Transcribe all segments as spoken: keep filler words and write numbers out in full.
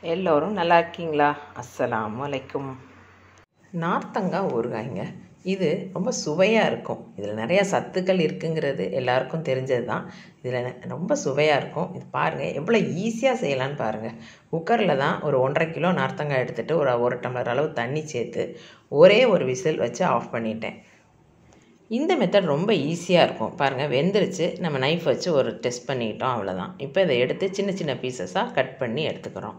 எல்லோரும் நல்லா இருக்கீங்களா? அஸ்ஸலாமு அலைக்கும். நார்த்தங்காய் ஊறுகாய்ங்க. இது ரொம்ப சுவையாக இருக்கும். இதில் நிறையா சத்துக்கள் இருக்குங்கிறது எல்லாருக்கும் தெரிஞ்சது தான். இதில் ரொம்ப சுவையாக இருக்கும். இது பாருங்கள் எவ்வளோ ஈஸியாக செய்யலான்னு பாருங்கள். குக்கரில் தான் ஒரு ஒன்றரை கிலோ நார்த்தங்காய் எடுத்துகிட்டு ஒரு ஒரு டம்ளர் அளவு தண்ணி சேர்த்து ஒரே ஒரு விசில் வச்சு ஆஃப் பண்ணிட்டேன். இந்த மெத்தட் ரொம்ப ஈஸியாக இருக்கும். பாருங்கள் வெந்துருச்சு. நம்ம நைஃப் வச்சு ஒரு டெஸ்ட் பண்ணிக்கிட்டோம், அவ்வளோதான். இப்போ இதை எடுத்து சின்ன சின்ன பீசஸாக கட் பண்ணி எடுத்துக்கிறோம்.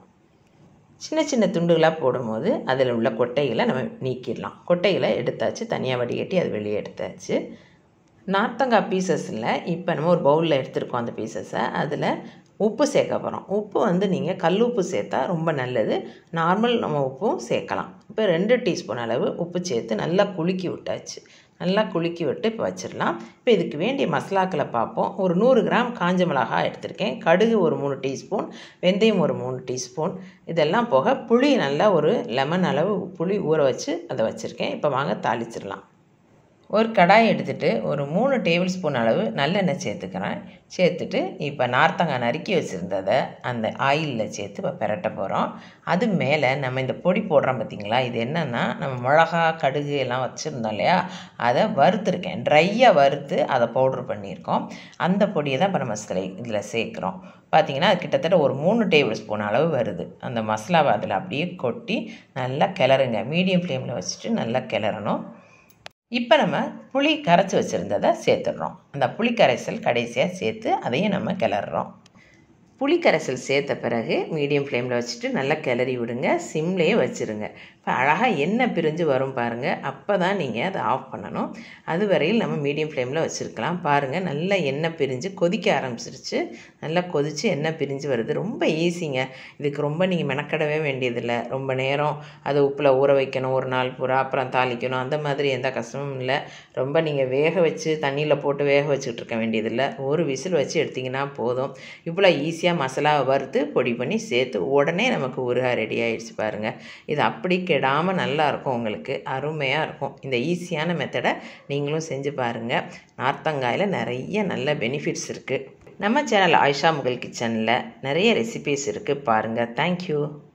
சின்ன சின்ன துண்டுகளாக போடும்போது அதில் உள்ள கொட்டைகளை நம்ம நீக்கிடலாம். கொட்டைகளை எடுத்தாச்சு, தனியாக வடிகட்டி அது வெளியே எடுத்தாச்சு. நார்த்தங்காய் பீசஸில் இப்போ நம்ம ஒரு பவுலில் எடுத்துருக்கோம். அந்த பீசஸை அதில் உப்பு சேர்க்க போகிறோம். உப்பு வந்து நீங்கள் கல் உப்பு சேர்த்தா ரொம்ப நல்லது. நார்மல் நம்ம உப்பும் சேர்க்கலாம். இப்போ ரெண்டு டீஸ்பூன் அளவு உப்பு சேர்த்து நல்லா குலுக்கி விட்டாச்சு. நல்லா குலுக்கி விட்டு இப்போ வச்சிடலாம். இப்போ இதுக்கு வேண்டிய மசாலாக்களை பார்ப்போம். ஒரு நூறு கிராம் காஞ்ச மிளகாய் எடுத்திருக்கேன். கடுகு ஒரு மூணு டீஸ்பூன், வெந்தயம் ஒரு மூணு டீஸ்பூன். இதெல்லாம் போக புளி நல்லா ஒரு லெமன் அளவு புளி ஊற வச்சு அதை வச்சுருக்கேன். இப்போ வாங்க தாளிச்சிடலாம். ஒரு கடாய் எடுத்துகிட்டு ஒரு மூணு டேபிள் ஸ்பூன் அளவு நல்லெண்ணெய் சேர்த்துக்கிறேன். சேர்த்துட்டு இப்போ நார்த்தங்காய் நறுக்கி வச்சுருந்ததை அந்த ஆயிலில் சேர்த்து இப்போ பெரட்ட போகிறோம். அது மேலே நம்ம இந்த பொடி போடுறோம் பார்த்திங்களா, இது என்னென்னா நம்ம மிளகா கடுகு எல்லாம் வச்சுருந்தோம் இல்லையா, அதை வறுத்துருக்கேன். ட்ரையாக வறுத்து அதை பவுட்ரு பண்ணியிருக்கோம். அந்த பொடியை தான் இப்போ நம்ம இதில் சேர்க்குறோம். பார்த்திங்கன்னா அது கிட்டத்தட்ட ஒரு மூணு டேபிள் ஸ்பூன் அளவு வருது. அந்த மசாலாவை அதில் அப்படியே கொட்டி நல்லா கிளறுங்க. மீடியம் ஃப்ளேமில் வச்சுட்டு நல்லா கிளறணும். இப்போ நம்ம புளி கரைச்சி வச்சுருந்ததை சேர்த்துடுறோம். அந்த புளி கரைசல் கடைசியாக சேர்த்து அதையும் நம்ம கிளறுறோம். புளி கரைசல் சேர்த்த பிறகு மீடியம் ஃப்ளேமில் வச்சுட்டு நல்லா கிளறி விடுங்க. சிம்லேயே வச்சுருங்க. இப்போ அழகாக எண்ணெய் பிரிஞ்சு வரும் பாருங்கள். அப்போ தான் நீங்கள் அதை ஆஃப் பண்ணணும். அது வரையில் நம்ம மீடியம் ஃப்ளேமில் வச்சுருக்கலாம். பாருங்கள் நல்லா எண்ணெய் பிரிஞ்சு கொதிக்க ஆரம்பிச்சிருச்சு. நல்லா கொதித்து எண்ணெய் பிரிஞ்சு வருது. ரொம்ப ஈஸிங்க. இதுக்கு ரொம்ப நீங்கள் மெனக்கடவே வேண்டியதில்லை. ரொம்ப நேரம் அதை உப்பில் ஊற வைக்கணும், ஒரு நாள் பூரா, அப்புறம் தாளிக்கணும், அந்த மாதிரி எந்த கஷ்டமும் இல்லை. ரொம்ப நீங்கள் வேக வச்சு தண்ணியில் போட்டு வேக வச்சுட்டு இருக்க வேண்டியதில்லை. ஒரு விசில் வச்சு எடுத்திங்கன்னா போதும். இவ்வளோ ஈஸியாக மசாலாவை வறுத்து பொடி பண்ணி சேர்த்து உடனே நமக்கு ஊறுகாய் ரெடி ஆகிடுச்சு பாருங்கள். இது அப்படி கெடாமல் நல்லாயிருக்கும். உங்களுக்கு அருமையாக இருக்கும். இந்த ஈஸியான மெத்தடை நீங்களும் செஞ்சு பாருங்கள். நார்த்தங்காயில் நிறைய நல்ல பெனிஃபிட்ஸ் இருக்குது. நம்ம சேனல் ஆயிஷா முகல் கிச்சனில் நிறைய ரெசிபீஸ் இருக்குது பாருங்கள். தேங்க்யூ.